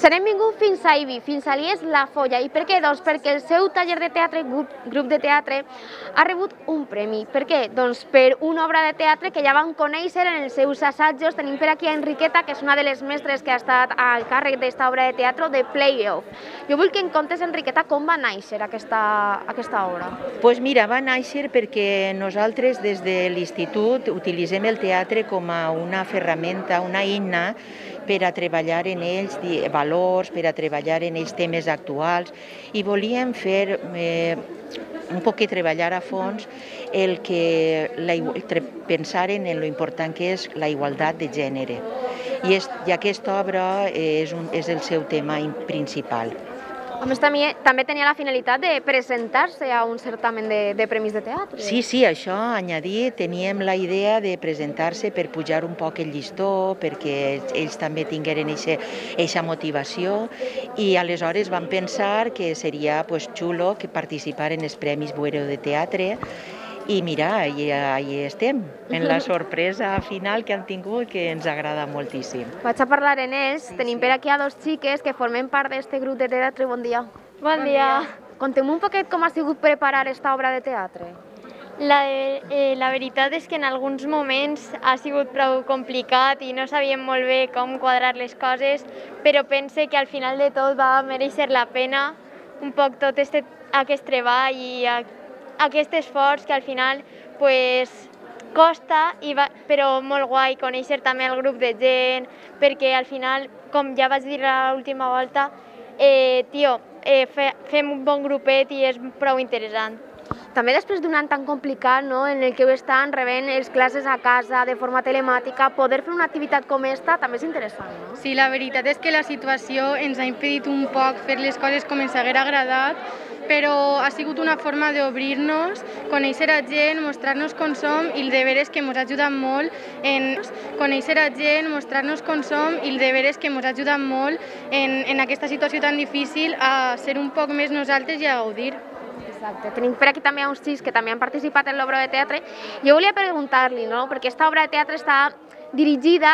Se n'hem vingut fins a Ibi, fins a l'IES La Folla. I per què? Doncs perquè el seu taller de teatre, grup de teatre, ha rebut un premi. Per què? Doncs per una obra de teatre que ja vam conèixer en els seus assajos. Tenim per aquí a Enriqueta, que és una de les mestres que ha estat al càrrec d'esta obra de teatre, de Playoff. Jo vull que em contes, Enriqueta, com va néixer aquesta obra. Doncs mira, va néixer perquè nosaltres des de l'institut utilitzem el teatre com a una ferramenta, una eina per a treballar en ells valors, per a treballar en ells temes actuals, i volíem fer un poc treballar a fons el que pensar en lo important que és la igualtat de gènere. I aquesta obra és el seu tema principal. A més, també tenia la finalitat de presentar-se a un certamen de premis de teatre. Sí, això, añadir, teníem la idea de presentar-se per pujar un poc el llistó, perquè ells també tingueren aquesta motivació, i aleshores vam pensar que seria xulo que participar en els Premis Buero de Teatre. I mira, ahí estem, en la sorpresa final que han tingut, que ens agrada moltíssim. Vaig a parlar en ells. Tenim per aquí a dos xiques que formen part d'aquest grup de teatre. Bon dia. Bon dia. Contem un poquet com ha sigut preparar aquesta obra de teatre. La veritat és que en alguns moments ha sigut prou complicat i no sabíem molt bé com quadrar les coses, però pense que al final de tot va mereixer la pena un poc tot aquest treball i aquest esforç que al final costa, però molt guai conèixer també el grup de gent, perquè al final, com ja vaig dir l'última volta, fem un bon grupet i és prou interessant. També després d'un any tan complicat, en el que heu estat rebent les classes a casa de forma telemàtica, poder fer una activitat com aquesta també és interessant, no? Sí, la veritat és que la situació ens ha impedit un poc fer les coses com ens haguera agradat, però ha sigut una forma d'obrir-nos, conèixer a gent, mostrar-nos com som, i el de veres que ens ha ajudat molt en aquesta situació tan difícil a ser un poc més nosaltres i a gaudir. Exacte. Tenim per aquí també uns xics que també han participat en l'obra de teatre. Jo volia preguntar-li, perquè aquesta obra de teatre està dirigida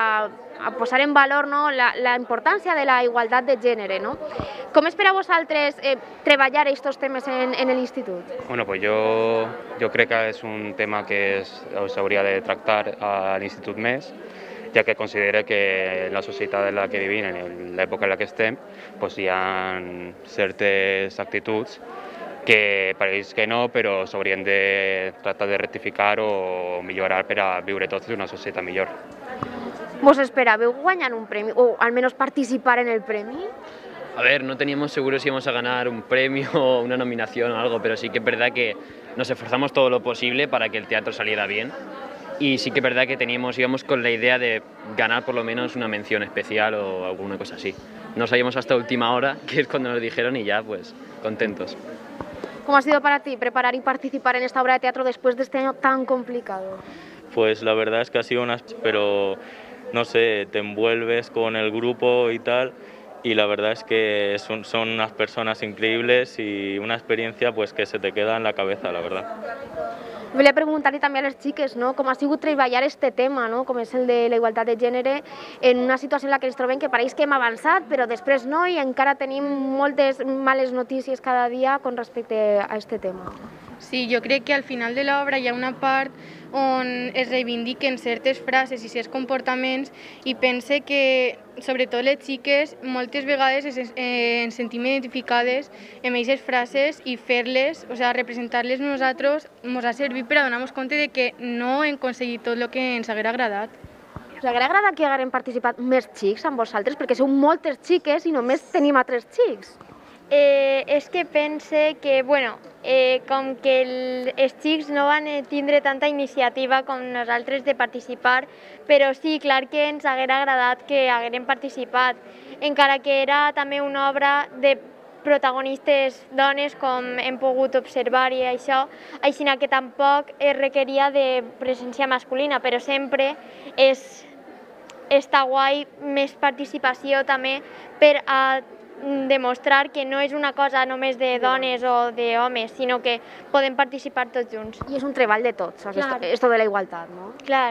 a posar en valor la importància de la igualtat de gènere. Com és per a vosaltres treballar aquests temes en l'institut? Bueno, pues yo creo que es un tema que s'hauria de tractar a l'institut més, ja que considero que en la societat en la que vivim, en l'època en la que estem, hi ha certes actituds que pareix que no, però s'haurien de tractar de rectificar o millorar per a viure tots en una societat millor. ¿Vos esperàveu guanyar un premi o almenys participar en el premi? A ver, no teníamos seguro si íbamos a ganar un premio o una nominación o algo, pero sí que es verdad que nos esforzamos todo lo posible para que el teatro saliera bien. Y sí que es verdad que íbamos con la idea de ganar por lo menos una mención especial o alguna cosa así. No sabíamos hasta última hora, que es cuando nos dijeron, y ya, pues, contentos. ¿Cómo ha sido para ti preparar y participar en esta obra de teatro después de este año tan complicado? Pues la verdad es que ha sido pero no sé, te envuelves con el grupo y tal, y la verdad es que son unas personas increíbles y una experiencia que se te queda en la cabeza, la verdad. Volia preguntar-li també a les xiques com ha sigut treballar aquest tema, com és el de la igualtat de gènere, en una situació en la que ens trobem que pareix que hem avançat, però després no, i encara tenim moltes males notícies cada dia con respecte a aquest tema. Sí, jo crec que al final de l'obra hi ha una part on es reivindiquen certes frases i certs comportaments, i pense que, sobretot les xiques, moltes vegades ens sentim identificades amb aquestes frases, i fer-les, representar-les nosaltres, ens ha servit per a donar-nos compte de que no hem aconseguit tot el que ens haguera agradat. Us haguera agradat que hagueren participat més xics amb vosaltres, perquè sou moltes xiques i només tenim a 3 xics. És que pense que, com que els xics no van tindre tanta iniciativa com nosaltres de participar, però sí, clar que ens haguera agradat que hagueren participat, encara que era també una obra de protagonistes dones, com hem pogut observar i això, així que tampoc es requeria de presència masculina, però sempre està guai més participació també per a demostrar que no és una cosa només de dones o d'homes, sinó que podem participar tots junts. I és un treball de tots, esto de la igualtat, no? Clar,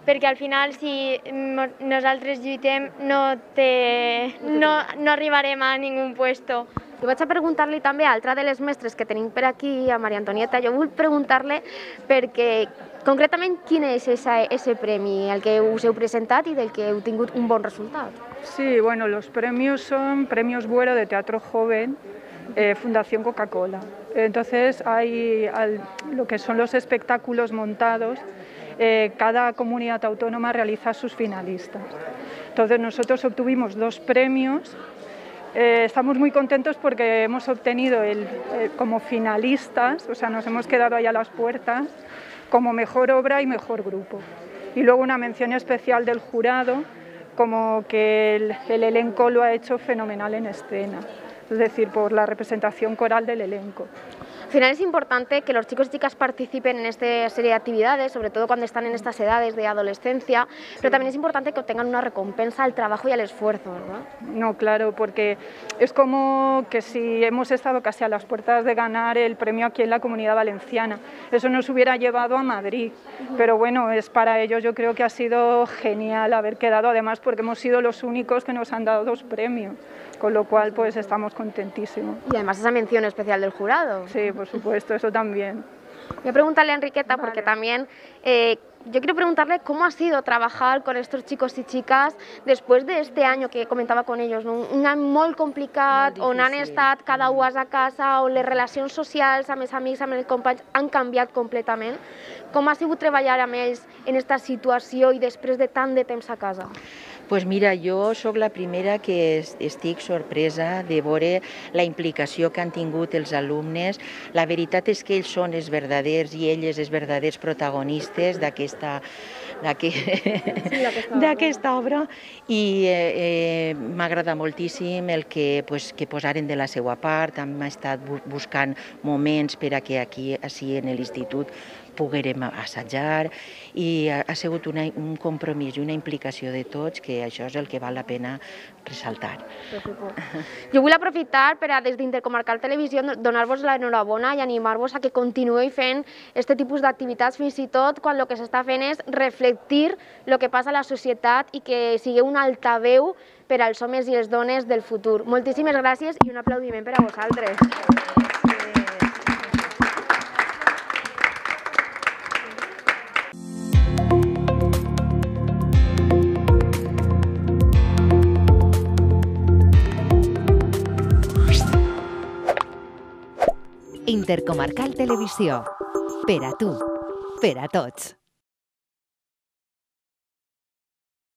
perquè al final si nosaltres lluitem no arribarem a ningú puesto. Jo vaig a preguntar-li també a altra de les mestres que tenim per aquí, a Maria Antonieta. Jo vull preguntar-li perquè concretament quin és ese premi, el que us heu presentat i del que heu tingut un bon resultat. Sí, bueno, los premios son Premios Buero de Teatro Joven, Fundación Coca-Cola. Entonces hay lo que son los espectáculos montados, cada comunidad autónoma realiza sus finalistas. Entonces nosotros obtuvimos 2 premios. Estamos muy contentos porque hemos obtenido como finalistas, o sea, nos hemos quedado ahí a las puertas, como mejor obra y mejor grupo. Y luego una mención especial del jurado, como que el elenco lo ha hecho fenomenal en escena, es decir, por la representación coral del elenco. Al final es importante que los chicos y chicas participen en esta serie de actividades, sobre todo cuando están en estas edades de adolescencia, pero también es importante que obtengan una recompensa al trabajo y al esfuerzo, ¿verdad? No, claro, porque es como que si hemos estado casi a las puertas de ganar el premio aquí en la Comunidad Valenciana, eso nos hubiera llevado a Madrid, pero bueno, para ellos yo creo que ha sido genial haber quedado, además porque hemos sido los únicos que nos han dado 2 premios. Con lo cual pues estamos contentísimos. Y además esa mención especial del jurado. Sí, por supuesto, eso también. Voy a preguntarle a Enriqueta, porque también yo quiero preguntarle cómo ha sido trabajar con estos chicos y chicas después de este año que comentava con ells, no? Un any molt complicat, on han estat cada u a casa, on les relacions socials amb els amics, amb els companys, han canviat completament. Com ha sigut treballar amb ells en aquesta situació i després de tant de temps a casa? Pues mira, jo sóc la primera que estic sorpresa de veure la implicació que han tingut els alumnes. La veritat és que ells són els verdaders i elles els verdaders protagonistes d'aquesta obra i m'agrada moltíssim el que posaren de la seva part. Hem estat buscant moments per a que aquí, així en l'institut, poguérem assajar i ha sigut un compromís i una implicació de tots que això és el que val la pena ressaltar. Jo vull aprofitar per a des d'Intercomarcal Televisió donar-vos l'enhorabona i animar-vos a que continueu fent aquest tipus d'activitats, fins i tot quan el que s'està fent és reflectir el que passa a la societat i que sigueu un altaveu per als homes i les dones del futur. Moltíssimes gràcies i un aplaudiment per a vosaltres. Intercomarcal Televisió. Per a tu, per a tots.